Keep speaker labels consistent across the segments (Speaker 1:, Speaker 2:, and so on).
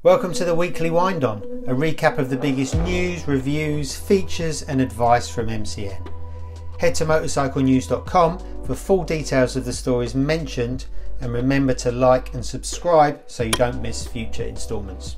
Speaker 1: Welcome to the Weekly Wind On, a recap of the biggest news, reviews, features and advice from MCN. Head to Motorcyclenews.com for full details of the stories mentioned, and remember to like and subscribe so you don't miss future instalments.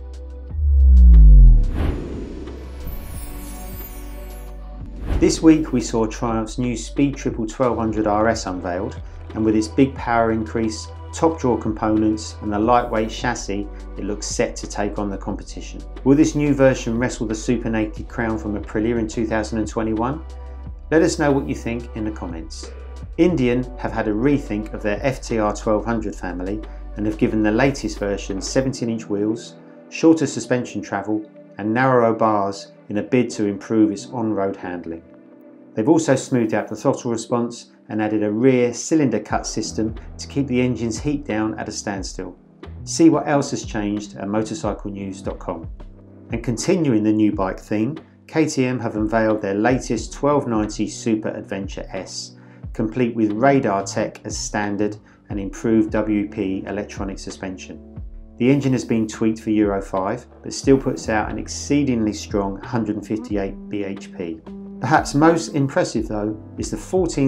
Speaker 1: This week we saw Triumph's new Speed Triple 1200 RS unveiled, and with its big power increase, top drawer components and the lightweight chassis, it looks set to take on the competition. Will this new version wrestle the Super Naked crown from Aprilia in 2021? Let us know what you think in the comments. Indian have had a rethink of their FTR 1200 family and have given the latest version 17-inch wheels, shorter suspension travel and narrower bars in a bid to improve its on-road handling. They've also smoothed out the throttle response and added a rear cylinder cut system to keep the engine's heat down at a standstill. See what else has changed at Motorcyclenews.com. And continuing the new bike theme, KTM have unveiled their latest 1290 Super Adventure S, complete with radar tech as standard and improved WP electronic suspension. The engine has been tweaked for Euro 5, but still puts out an exceedingly strong 158 bhp. Perhaps most impressive though is the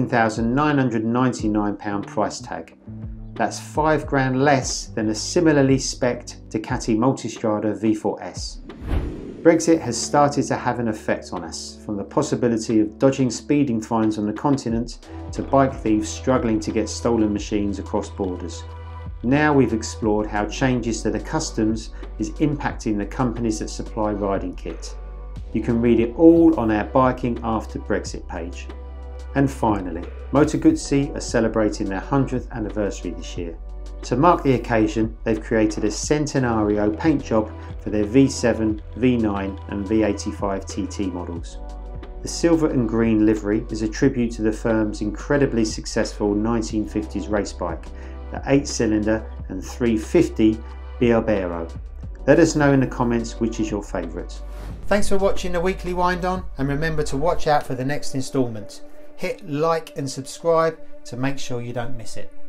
Speaker 1: £14,999 price tag. That's £5 less than a similarly spec'd Ducati Multistrada V4S. Brexit has started to have an effect on us, from the possibility of dodging speeding fines on the continent to bike thieves struggling to get stolen machines across borders. Now we've explored how changes to the customs is impacting the companies that supply riding kit. You can read it all on our Biking After Brexit page. And finally, Moto Guzzi are celebrating their 100th anniversary this year. To mark the occasion, they've created a Centenario paint job for their V7, V9 and V85 TT models. The silver and green livery is a tribute to the firm's incredibly successful 1950s race bike, the 8-cylinder and 350 Bielbero. Let us know in the comments which is your favourite. Thanks for watching the Weekly Wind On, and remember to watch out for the next instalment. Hit like and subscribe to make sure you don't miss it.